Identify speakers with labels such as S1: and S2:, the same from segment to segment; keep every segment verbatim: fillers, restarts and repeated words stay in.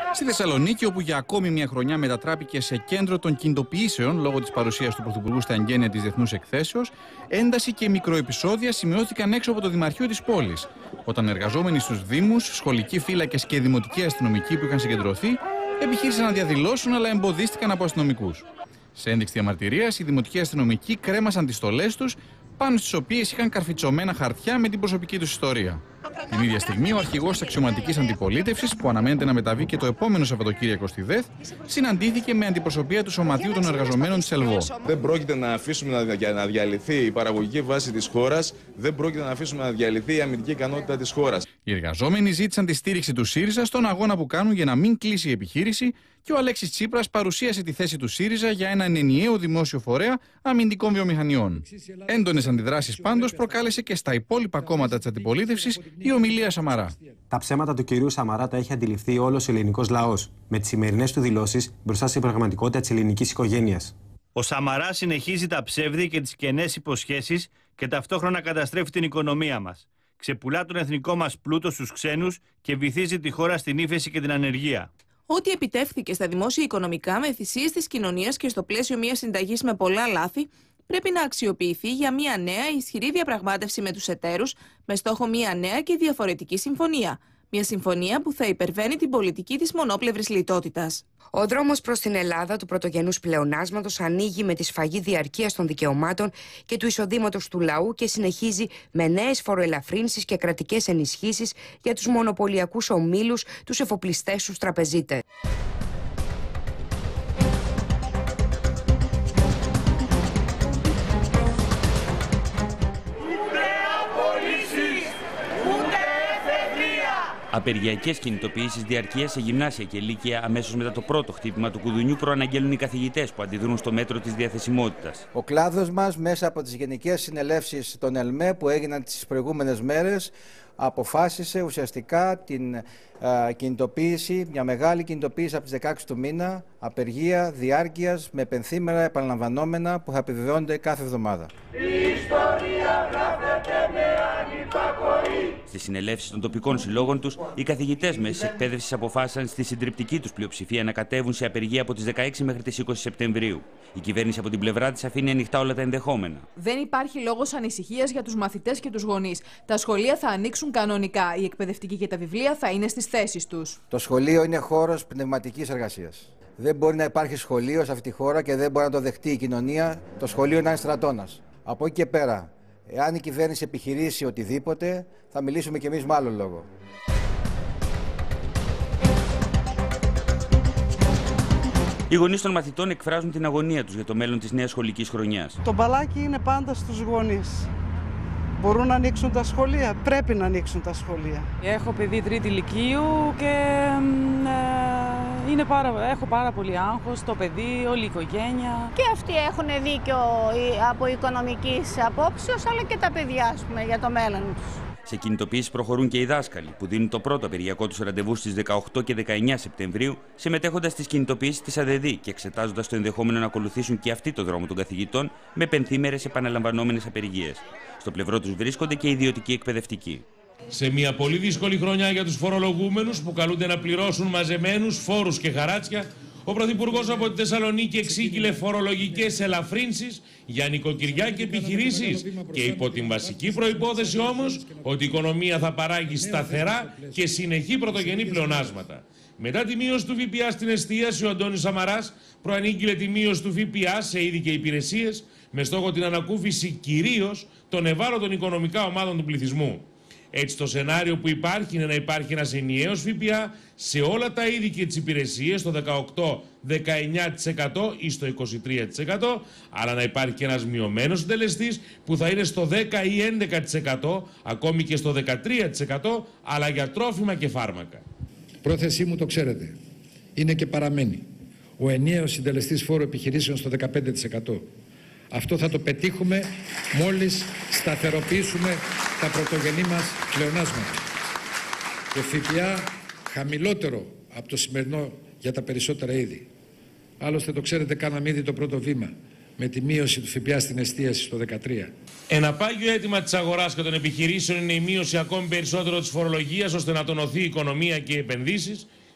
S1: Στη Θεσσαλονίκη, όπου για ακόμη μια χρονιά μετατράπηκε σε κέντρο των κινητοποιήσεων λόγω της παρουσίας του Πρωθυπουργού στα εγγένεια της Διεθνούς Εκθέσεως, ένταση και μικροεπισόδια σημειώθηκαν έξω από το Δημαρχείο της πόλης, όταν εργαζόμενοι στους Δήμους, σχολικοί φύλακες και δημοτικοί αστυνομικοί που είχαν συγκεντρωθεί επιχείρησαν να διαδηλώσουν, αλλά εμποδίστηκαν από αστυνομικούς. Σε ένδειξη διαμαρτυρίας, οι δημοτικοί αστυνομικοί κρέμασαν τις στολές τους, πάνω στις οποίες είχαν καρφιτσωμένα χαρτιά με την προσωπική τους ιστορία. Την ίδια στιγμή, ο αρχηγός της αξιωματικής αντιπολίτευσης, που αναμένεται να μεταβεί και το επόμενο Σαββατοκύριακο στη ΔΕΘ, συναντήθηκε με αντιπροσωπεία του Σωματείου των Εργαζομένων της ΕΛΒΟ.
S2: Δεν πρόκειται να αφήσουμε να διαλυθεί η παραγωγική βάση της χώρας, δεν πρόκειται να αφήσουμε να διαλυθεί η αμυντική ικανότητα της χώρας.
S1: Οι εργαζόμενοι ζήτησαν τη στήριξη του ΣΥΡΙΖΑ στον αγώνα που κάνουν για να μην κλείσει η επιχείρηση, και ο Αλέξης Τσίπρας παρουσίασε τη θέση του ΣΥΡΙΖΑ για έναν ενιαίο δημόσιο φορέα αμυντικών βιομηχανιών. Έντονες αντιδράσεις πάντως προκάλεσε και στα υπόλοιπα κόμματα της αντιπολίτευσης η ομιλία Σαμαρά.
S3: Τα ψέματα του κυρίου Σαμαρά τα έχει αντιληφθεί όλος ο ελληνικός λαός, με τις σημερινές του δηλώσεις μπροστά στην πραγματικότητα της ελληνικής οικογένειας.
S4: Ο Σαμαράς συνεχίζει τα ψεύδη και τις κενές υποσχέσεις και ταυτόχρονα καταστρέφει την οικονομία μας. Ξεπουλά τον εθνικό μας πλούτο στους ξένους και βυθίζει τη χώρα στην ύφεση και την ανεργία.
S5: Ό,τι επιτεύχθηκε στα δημόσια οικονομικά με θυσίες της κοινωνίας και στο πλαίσιο μιας συνταγής με πολλά λάθη, πρέπει να αξιοποιηθεί για μια νέα ισχυρή διαπραγμάτευση με τους εταίρους, με στόχο μια νέα και διαφορετική συμφωνία. Μια συμφωνία που θα υπερβαίνει την πολιτική της μονόπλευρης λιτότητας.
S6: Ο δρόμος προς την Ελλάδα του πρωτογενούς πλεονάσματος ανοίγει με τη σφαγή διαρκείας των δικαιωμάτων και του εισοδήματος του λαού και συνεχίζει με νέες φοροελαφρύνσεις και κρατικές ενισχύσεις για τους μονοπωλιακούς ομίλους, τους εφοπλιστές, τους τραπεζίτες.
S7: Απεργιακές κινητοποιήσεις διαρκείας σε γυμνάσια και λύκεια αμέσως μετά το πρώτο χτύπημα του κουδουνιού προαναγγέλνουν οι καθηγητές που αντιδρούν στο μέτρο της διαθεσιμότητας.
S8: Ο κλάδος μας, μέσα από τις γενικές συνελεύσεις των ΕΛΜΕ που έγιναν τις προηγούμενες μέρες, αποφάσισε ουσιαστικά την α, κινητοποίηση, μια μεγάλη κινητοποίηση από τις δεκαέξι του μήνα, απεργία διάρκειας με πενθήμερα επαναλαμβανόμενα που θα επιβεβαιώνονται κάθε εβδομάδα.
S9: Η ιστορία γράφεται με ανυπακοή.
S7: Στις συνελεύσεις των τοπικών συλλόγων τους, οι καθηγητές μέσης εκπαίδευσης αποφάσισαν στη συντριπτική τους πλειοψηφία να κατέβουν σε απεργία από τις δεκαέξι μέχρι τις είκοσι Σεπτεμβρίου. Η κυβέρνηση από την πλευρά της αφήνει ανοιχτά όλα τα ενδεχόμενα.
S10: Δεν υπάρχει λόγος ανησυχίας για τους μαθητές και τους γονείς. Τα σχολεία θα ανοίξουν κανονικά. Οι εκπαιδευτικοί και τα βιβλία θα είναι στις θέσεις τους.
S8: Το σχολείο είναι χώρος πνευματικής εργασίας. Δεν μπορεί να υπάρχει σχολείο σε αυτή τη χώρα και δεν μπορεί να το δεχτεί η κοινωνία. Το σχολείο να είναι στρατώνας. Από εκεί και πέρα, εάν η κυβέρνηση επιχειρήσει οτιδήποτε, θα μιλήσουμε κι εμείς με άλλο λόγο.
S7: Οι γονείς των μαθητών εκφράζουν την αγωνία τους για το μέλλον της νέας σχολικής χρονιάς.
S11: Το μπαλάκι είναι πάντα στους γονείς. Μπορούν να ανοίξουν τα σχολεία, πρέπει να ανοίξουν τα σχολεία.
S12: Έχω παιδί τρίτη λυκείου και ε, είναι πάρα, έχω πάρα πολύ άγχος, το παιδί, όλη η οικογένεια.
S13: Και αυτοί έχουν δίκιο από οικονομικής απόψεως, αλλά και τα παιδιά, ας πούμε, για το μέλλον τους.
S7: Σε κινητοποιήσεις προχωρούν και οι δάσκαλοι, που δίνουν το πρώτο απεργιακό τους ραντεβού στις δεκαοκτώ και δεκαεννιά Σεπτεμβρίου, συμμετέχοντας στις κινητοποιήσεις της ΑΔΕΔΗ και εξετάζοντας το ενδεχόμενο να ακολουθήσουν και αυτοί το δρόμο των καθηγητών με πενθήμερες επαναλαμβανόμενες απεργίες. Στο πλευρό τους βρίσκονται και οι ιδιωτικοί εκπαιδευτικοί.
S14: Σε μια πολύ δύσκολη χρονιά για τους φορολογούμενους που καλούνται να πληρώσουν μαζεμένους φόρους και χαράτσια, ο Πρωθυπουργός από τη Θεσσαλονίκη εξήγηλε φορολογικές ελαφρύνσεις για νοικοκυριά και επιχειρήσεις και υπό την βασική προϋπόθεση όμως ότι η οικονομία θα παράγει σταθερά και συνεχή πρωτογενή πλεονάσματα. Μετά τη μείωση του ΦΠΑ στην εστίαση, ο Αντώνης Σαμαράς προανήγγειλε τη μείωση του ΦΠΑ σε είδη και υπηρεσίες με στόχο την ανακούφιση κυρίως των ευάλωτων οικονομικά ομάδων του πληθυσμού. Έτσι, το σενάριο που υπάρχει είναι να υπάρχει ένας ενιαίος ΦΠΑ σε όλα τα είδη και τις υπηρεσίες στο δεκαοκτώ με δεκαεννιά τοις εκατό ή στο είκοσι τρία τοις εκατό, αλλά να υπάρχει και ένας μειωμένος συντελεστής που θα είναι στο δέκα ή έντεκα τοις εκατό, ακόμη και στο δεκατρία τοις εκατό, αλλά για τρόφιμα και φάρμακα.
S15: Πρόθεσή μου, το ξέρετε, είναι και παραμένει ο ενιαίος συντελεστής φόρου επιχειρήσεων στο δεκαπέντε τοις εκατό. Αυτό θα το πετύχουμε μόλις σταθεροποιήσουμε τα πρωτογενή μας πλεονάσματα. Το ΦΠΑ χαμηλότερο από το σημερινό για τα περισσότερα είδη. Άλλωστε το ξέρετε, κάναμε ήδη το πρώτο βήμα με τη μείωση του ΦΠΑ στην εστίαση στο δεκατρία.
S14: Ένα πάγιο αίτημα της αγοράς και των επιχειρήσεων είναι η μείωση ακόμη περισσότερο της φορολογίας ώστε να τονωθεί η οικονομία και οι επενδύσεις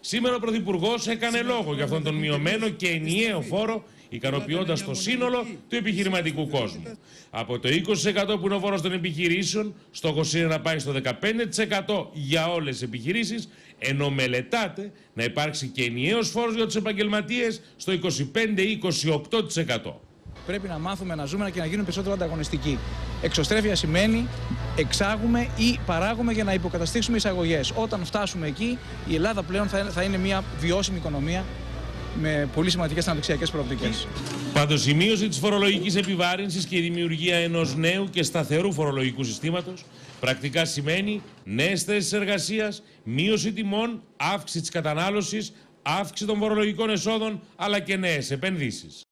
S14: Σήμερα ο Πρωθυπουργός έκανε λόγο για αυτόν τον μειωμένο και ενιαίο φόρο, ικανοποιώντας το σύνολο του επιχειρηματικού κόσμου. Από το είκοσι τοις εκατό που είναι ο φόρος των επιχειρήσεων, στόχος είναι να πάει στο δεκαπέντε τοις εκατό για όλες τις επιχειρήσεις, ενώ μελετάται να υπάρξει και ενιαίος φόρος για τους επαγγελματίες στο είκοσι πέντε με είκοσι οκτώ τοις εκατό.
S16: Πρέπει να μάθουμε να ζούμε και να γίνουμε περισσότερο ανταγωνιστικοί. Εξωστρέφεια σημαίνει εξάγουμε ή παράγουμε για να υποκαταστήσουμε εισαγωγές. Όταν φτάσουμε εκεί, η Ελλάδα πλέον θα είναι μια βιώσιμη οικονομία με πολύ σημαντικές αναπτυξιακές προοπτικές.
S14: Πάντως, η μείωση της φορολογικής επιβάρυνσης και η δημιουργία ενός νέου και σταθερού φορολογικού συστήματος πρακτικά σημαίνει νέες θέσεις εργασίας, μείωση τιμών, αύξηση της κατανάλωσης, αύξηση των φορολογικών εσόδων αλλά και νέες επενδύσεις.